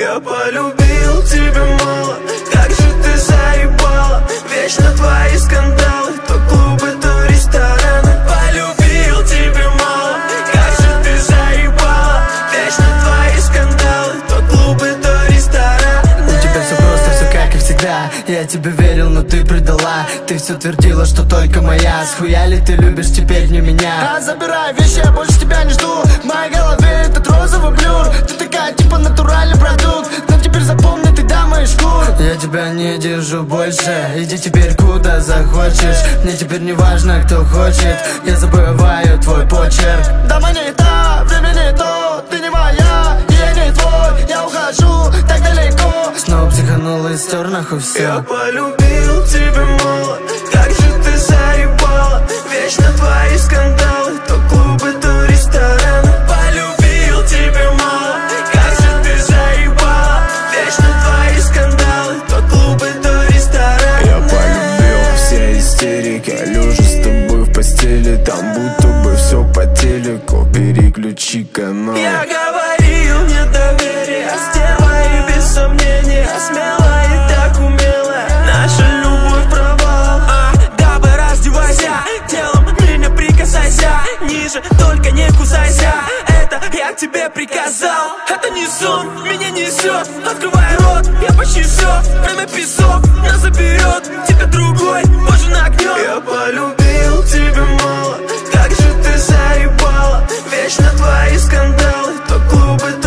Я полюбил тебя мало, как же ты заебала. Вечно твои скандалы, то клубы, то рестораны. Полюбил тебя мало, как же ты заебала. Вечно твои скандалы, то клубы, то рестораны. У тебя все просто, все как и всегда. Я тебе верил, но ты предала. Ты все твердила, что только моя. Схуя ли ты любишь теперь не меня? Забирай вещи, я больше тебя не жду. В моей голове этот розовый блюр. Ты такая типа натуральный продукт. Но теперь запомни, ты дама из шкур. Я тебя не держу больше. Иди теперь куда захочешь. Мне теперь не важно, кто хочет. Я забываю твой почерк. Дома не та, время не то. Ты не моя, и я не твой. Я ухожу так далеко. Снова психанул и стер нахуй все. Я полюбил тебя мало, как же ты заебала. Вечно твои скандалы, то клубы, то рестораны. Полюбил тебя мало, как же ты заебала. Вечно твои скандалы, то клубы, то рестораны. Я полюбил все истерики, лежа с тобой в постели. Там будто бы все по телеку, переключи канал. Я говорил, нет доверия, стерва и без сомнения. Смелая и так умелая, наша любовь провал. Дабы раздевайся, телом меня прикасайся. Ниже, только не кусайся, это я тебе приказал. Это не сон, меня несет. Открывай рот, я почти все. Время песок, нас заберет. Тебя другой, позже нагнет. Я полюбил тебя мало, как же ты заебала. Вечно твои скандалы, то клубы,